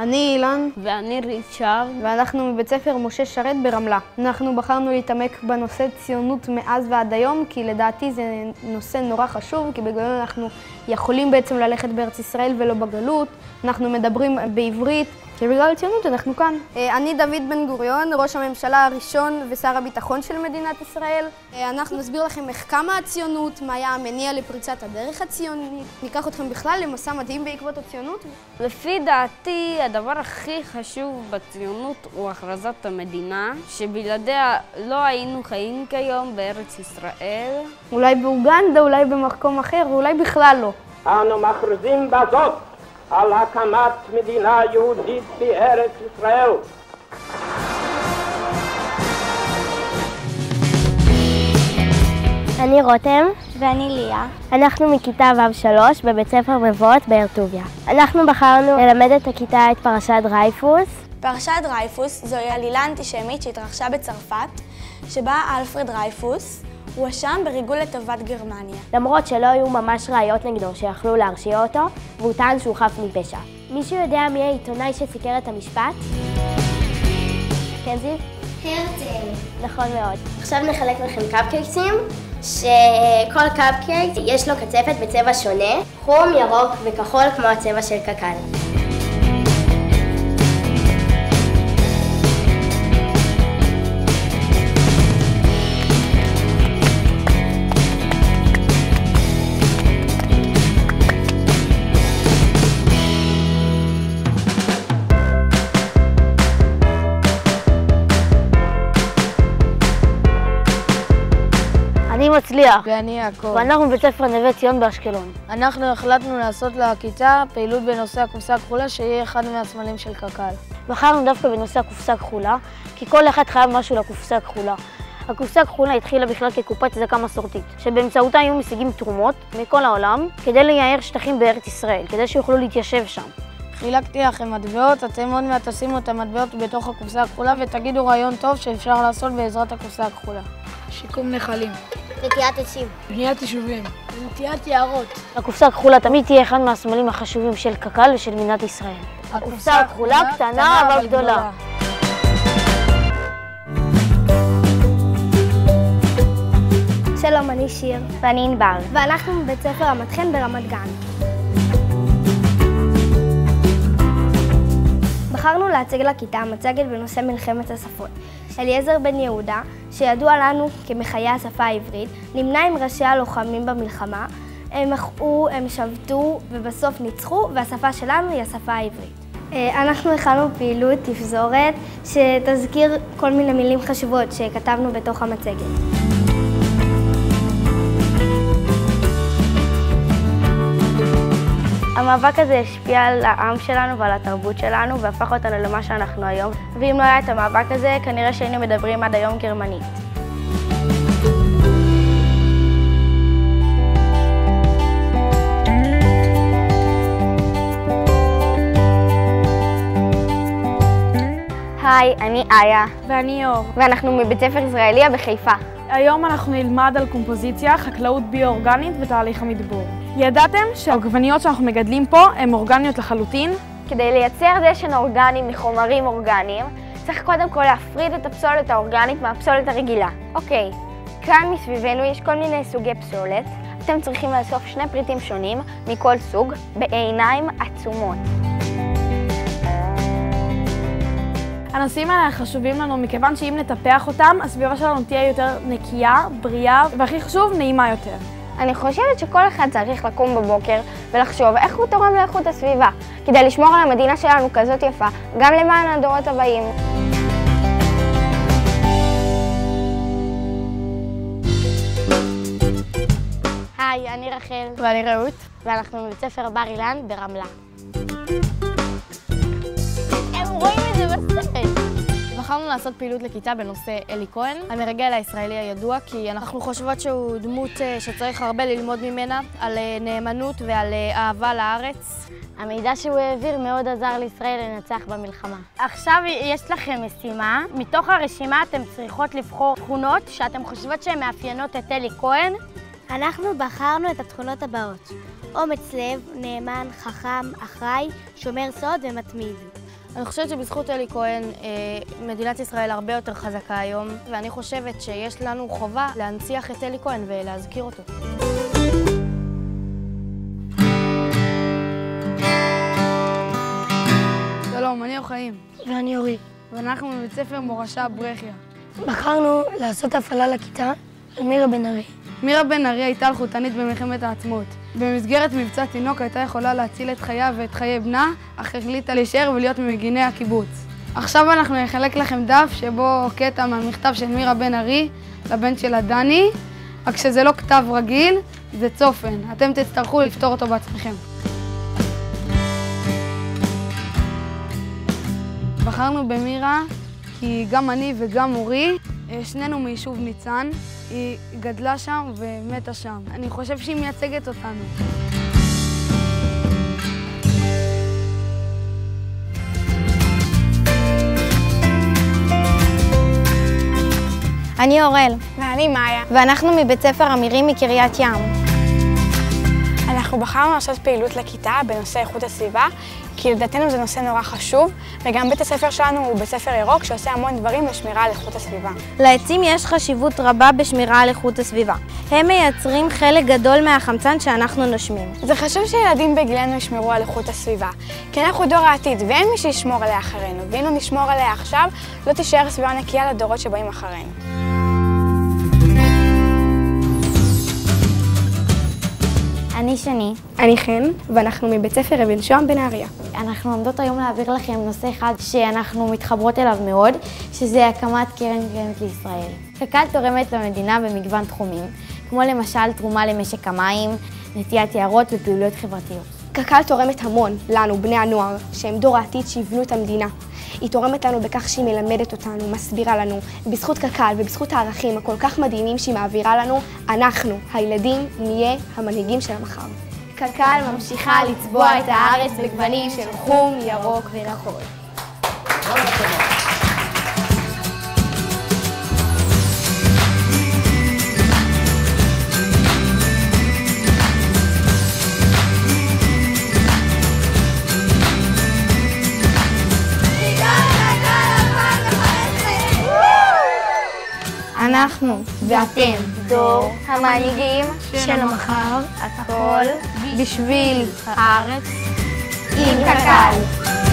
אני אילן. ואני ריצ'רד. ואנחנו מבית ספר משה שרת ברמלה. אנחנו בחרנו להתעמק בנושא ציונות מאז ועד היום, כי לדעתי זה נושא נורא חשוב, כי בגללו אנחנו יכולים בעצם ללכת בארץ ישראל ולא בגלות. אנחנו מדברים בעברית, כי בגלל הציונות אנחנו כאן. אני דוד בן גוריון, ראש הממשלה הראשון ושר הביטחון של מדינת ישראל. אנחנו נסביר לכם איך קמה הציונות, מה היה המניע לפריצת הדרך הציונית. ניקח אתכם בכלל למסע מדהים בעקבות הציונות. לפי דעתי, הדבר הכי חשוב בציונות הוא הכרזת המדינה, שבלעדיה לא היינו חיים כיום בארץ ישראל. אולי באוגנדה, אולי במקום אחר, ואולי בכלל לא. אנו מכריזים בזאת על הקמת מדינה יהודית בארץ ישראל. אני רותם. ואני ליה. אנחנו מכיתה ו'3 בבית ספר מבואות באר טוביה. אנחנו בחרנו ללמד את הכיתה את פרשת דרייפוס. פרשת דרייפוס זוהי עלילה אנטישמית שהתרחשה בצרפת, שבה אלפרד דרייפוס הואשם בריגול לטובת גרמניה. למרות שלא היו ממש ראיות נגדו שיכלו להרשיע אותו, והוא טען שהוא חף מפשע. מישהו יודע מי העיתונאי שסיקר את המשפט? כן זיו? הרצל. נכון מאוד. עכשיו נחלק לכם קאפקייקסים, שכל קאפקייק יש לו קצפת בצבע שונה, חום, ירוק וכחול כמו הצבע של קק"ל. אני מצליח. ואני יעקב. ואנחנו בבית ספר נווה ציון באשקלון. אנחנו החלטנו לעשות לכיתה פעילות בנושא הקופסה הכחולה, שיהיה אחד מהסמלים של קק"ל. בחרנו דווקא בנושא הקופסה הכחולה, כי כל אחד חייב משהו לקופסה הכחולה. הקופסה הכחולה התחילה בכלל כקופת צדקה מסורתית, שבאמצעותה היו משיגים תרומות מכל העולם כדי לייער שטחים בארץ ישראל, כדי שיוכלו להתיישב שם. חילקתי לכם מטבעות, אתם עוד מעט תשימו את המטבעות בתוך הקופסה הכחולה ותגידו רעיון טוב שאפשר לעשות בעזרת הקופסה הכחולה. שיקום נחלים. נטיעת עצים. בניית יישובים. נטיעת יערות. הקופסה הכחולה תמיד תהיה אחד מהסמלים החשובים של קק"ל ושל מדינת ישראל. הקופסה הכחולה קטנה אבל גדולה. שלום, אני שיר. ואני ענבר. ואנחנו מבית ספר רמת חן ברמת גן. בחרנו להציג לכיתה מצגת בנושא מלחמת השפות. אליעזר בן יהודה, שידוע לנו כמחיה השפה העברית, נמנה עם ראשי הלוחמים במלחמה. הם מחאו, הם שבתו ובסוף ניצחו, והשפה שלנו היא השפה העברית. אנחנו הכנו פעילות תפזורת שתזכיר כל מיני מילים חשובות שכתבנו בתוך המצגת. המאבק הזה השפיע על העם שלנו ועל התרבות שלנו והפך אותנו למה שאנחנו היום. ואם לא היה את המאבק הזה, כנראה שהיינו מדברים עד היום גרמנית. היי, אני איה. ואני אור. ואנחנו מבית ספר ישראליה בחיפה. היום אנחנו נלמד על קומפוזיציה, חקלאות ביו-אורגנית ותהליך המדבור. ידעתם שהעגבניות שאנחנו מגדלים פה הן אורגניות לחלוטין? כדי לייצר דשן אורגני מחומרים אורגניים, צריך קודם כל להפריד את הפסולת האורגנית מהפסולת הרגילה. אוקיי, כאן מסביבנו יש כל מיני סוגי פסולת. אתם צריכים לאסוף שני פריטים שונים מכל סוג בעיניים עצומות. הנושאים האלה חשובים לנו מכיוון שאם נטפח אותם, הסביבה שלנו תהיה יותר נקייה, בריאה, והכי חשוב, נעימה יותר. אני חושבת שכל אחד צריך לקום בבוקר ולחשוב איך הוא תורם לאיכות הסביבה, כדי לשמור על המדינה שלנו כזאת יפה, גם למען הדורות הבאים. היי, אני רחל. ואני רעות. ואנחנו מבית ספר בר אילן ברמלה. הם רואים את זה בסרט. בחרנו לעשות פעילות לכיתה בנושא אלי כהן, המרגל הישראלי הידוע, כי אנחנו חושבות שהוא דמות שצריך הרבה ללמוד ממנה, על נאמנות ועל אהבה לארץ. המידע שהוא העביר מאוד עזר לישראל לנצח במלחמה. עכשיו יש לכם משימה. מתוך הרשימה אתם צריכות לבחור תכונות שאתם חושבות שהן מאפיינות את אלי כהן. אנחנו בחרנו את התכונות הבאות: אומץ לב, נאמן, חכם, אחראי, שומר סוד ומתמיד. אני חושבת שבזכות אלי כהן מדינת ישראל הרבה יותר חזקה היום, ואני חושבת שיש לנו חובה להנציח את אלי כהן ולהזכיר אותו. שלום, אני אוחאים. ואני אורי. ואנחנו מבית ספר מורשה ברכיה. בחרנו לעשות הפעלה לכיתה על מירה בן ארי. מירה בן ארי הייתה אלחוטנית במלחמת העצמאות. במסגרת מבצע תינוק הייתה יכולה להציל את חייה ואת חיי בנה, אך החליטה להישאר ולהיות ממגיני הקיבוץ. עכשיו אנחנו נחלק לכם דף שבו קטע מהמכתב של מירה בן ארי לבן שלה דני, רק שזה לא כתב רגיל, זה צופן. אתם תצטרכו לפתור אותו בעצמכם. בחרנו במירה כי גם אני וגם אורי, שנינו מיישוב ניצן, היא גדלה שם ומתה שם. אני חושב שהיא מייצגת אותנו. אני אורל. ואני מאיה. ואנחנו מבית ספר אמירים מקריית ים. אנחנו בחרנו לעשות פעילות לכיתה בנושא איכות הסביבה, כי לדעתנו זה נושא נורא חשוב, וגם בית הספר שלנו הוא בית ספר ירוק שעושה המון דברים לשמירה על איכות הסביבה. לעצים יש חשיבות רבה בשמירה על איכות הסביבה. הם מייצרים חלק גדול מהחמצן שאנחנו נושמים. זה חשוב שילדים בגילנו ישמרו על איכות הסביבה, כי אנחנו דור העתיד ואין מי שישמור עליה אחרינו, ואם לא נשמור עליה עכשיו, לא תישאר סביבה נקייה לדורות שבאים אחרינו. אני שני. אני חן, ואנחנו מבית ספר אבן שוהם בנהריה. אנחנו עומדות היום להעביר לכם נושא אחד שאנחנו מתחברות אליו מאוד, שזה הקמת קרן קיימת לישראל. קק"ל תורמת למדינה במגוון תחומים, כמו למשל תרומה למשק המים, נטיית יערות ופעילויות חברתיות. קק"ל תורמת המון לנו, בני הנוער, שהם דור העתיד שיבנו את המדינה. היא תורמת לנו בכך שהיא מלמדת אותנו, מסבירה לנו. בזכות קק"ל ובזכות הערכים הכל כך מדהימים שהיא מעבירה לנו, אנחנו, הילדים, נהיה המנהיגים של המחר. קק"ל ממשיכה לצבוע את הארץ בגוונים של חום, ירוק ונכון. אנחנו ואתם דור המנהיגים של המחר, הכל בשביל הארץ עם קק"ל.